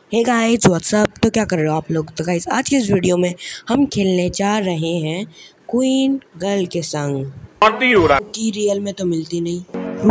Hey guys what's up. तो क्या कर रहे हो आप लोग। तो गाइस आज की इस वीडियो में हम खेलने जा रहे हैं क्वीन गर्ल के संग की रियल में तो मिलती नहीं।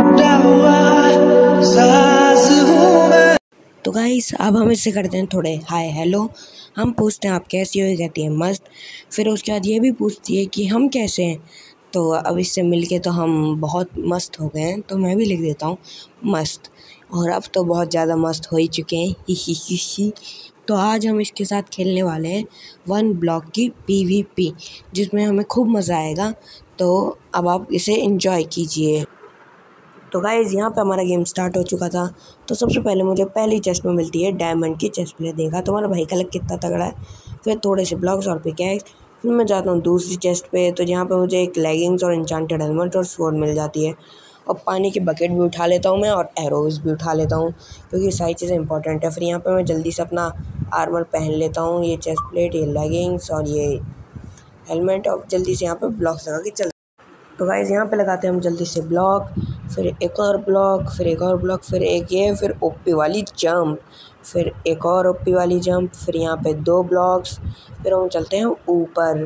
तो गाइस अब हम इससे करते हैं थोड़े हाय हेलो। हम पूछते हैं आप कैसी हो, ये कहती है मस्त। फिर उसके बाद ये भी पूछती है कि हम कैसे हैं। तो अब इससे मिलके तो हम बहुत मस्त हो गए हैं, तो मैं भी लिख देता हूँ मस्त। और अब तो बहुत ज़्यादा मस्त हो ही चुके हैं ही। तो आज हम इसके साथ खेलने वाले हैं 1 ब्लॉक की PvP, जिसमें हमें खूब मज़ा आएगा। तो अब आप इसे एंजॉय कीजिए। तो गाइज़ यहाँ पे हमारा गेम स्टार्ट हो चुका था। तो सबसे पहले मुझे पहली चेस्ट में मिलती है डायमंड की चेस्ट प्लेट। देखा तुम्हारा भाई का लक कितना तगड़ा है। फिर थोड़े से ब्लॉक्स और पिकैक्स। फिर मैं जाता हूँ दूसरी चेस्ट पे, तो जहाँ पे मुझे एक लेगिंग्स और एन्चांटेड हेलमेट और स्वॉर्ड मिल जाती है। और पानी की बकेट भी उठा लेता हूँ मैं, और एरोज भी उठा लेता हूँ, क्योंकि सारी चीज़ें इंपॉर्टेंट है। फिर यहाँ पे मैं जल्दी से अपना आर्मर पहन लेता हूँ, ये चेस्ट प्लेट, ये लेगिंग्स और ये हेलमेट, और जल्दी से यहाँ पे ब्लॉक्स लगा के चल। तो गाइज़ यहाँ पे लगाते हैं हम जल्दी से ब्लॉक, फिर एक और ब्लॉक, फिर एक और ब्लॉक, फिर एक ये, फिर ओपी वाली जंप, फिर एक और ओपी वाली जंप, फिर यहाँ पे 2 ब्लॉक्स, फिर हम चलते हैं ऊपर।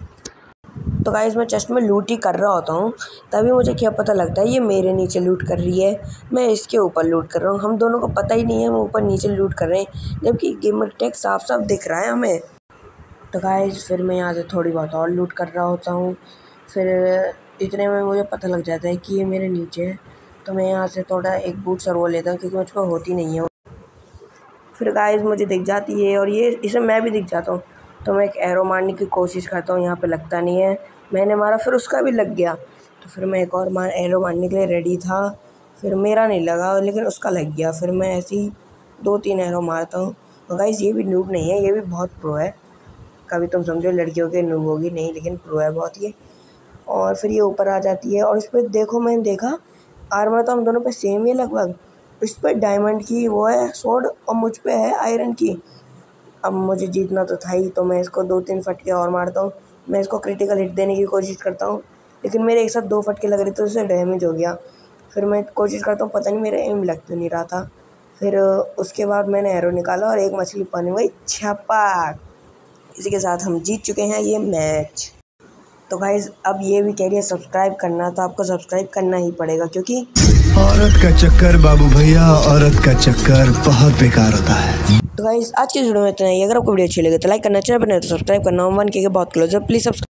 तो गाइज़ मैं चेस्ट में लूट ही कर रहा होता हूँ, तभी मुझे क्या पता लगता है ये मेरे नीचे लूट कर रही है, मैं इसके ऊपर लूट कर रहा हूँ। हम दोनों को पता ही नहीं है हम ऊपर नीचे लूट कर रहे हैं, जबकि गेमर टैग साफ साफ दिख रहा है हमें। तो गाइज़ फिर मैं यहाँ से थोड़ी बहुत और लूट कर रहा होता हूँ। फिर इतने में मुझे पता लग जाता है कि ये मेरे नीचे है, तो मैं यहाँ से थोड़ा एक बूट सर वो लेता हूँ, क्योंकि मुझको होती नहीं है। फिर गाइस मुझे दिख जाती है, और ये इसे मैं भी दिख जाता हूँ, तो मैं एक एरो मारने की कोशिश करता हूँ। यहाँ पे लगता नहीं है, मैंने मारा, फिर उसका भी लग गया। तो फिर मैं एक और एरो मारने के लिए रेडी था, फिर मेरा नहीं लगा लेकिन उसका लग गया। फिर मैं ऐसे ही 2-3 एरो मारता हूँ। और गाइस ये भी नूब नहीं है, ये भी बहुत प्रो है। कभी तुम समझो लड़कियों के नूब होगी नहीं, लेकिन प्रो है बहुत ये। और फिर ये ऊपर आ जाती है, और इस पर देखो, मैंने देखा आर्मर तो हम दोनों पे सेम ही है लगभग। इस पर डायमंड की वो है स्वॉर्ड, और मुझ पे है आयरन की। अब मुझे जीतना तो था ही, तो मैं इसको 2-3 फटके और मारता हूँ। मैं इसको क्रिटिकल हिट देने की कोशिश करता हूँ, लेकिन मेरे एक साथ 2 फटके लग रहे थे, उससे डैमेज हो गया। फिर मैं कोशिश करता हूँ, पता नहीं मेरा एम लग तो नहीं रहा था। फिर उसके बाद मैंने एरो निकाला और एक मछली पानी में छपाक। इसी के साथ हम जीत चुके हैं ये मैच। तो गाइज अब ये भी कह रही है सब्सक्राइब करना, तो आपको सब्सक्राइब करना ही पड़ेगा, क्योंकि औरत का चक्कर बाबू भैया, औरत का चक्कर बहुत बेकार होता है। तो गाइज आज की वीडियो में इतना ही। अगर आपको वीडियो अच्छी लगे तो लाइक करना, चैनल पर नहीं तो सब्सक्राइब करना। 1K के बहुत क्लोज है, प्लीज सब्सक्राइब।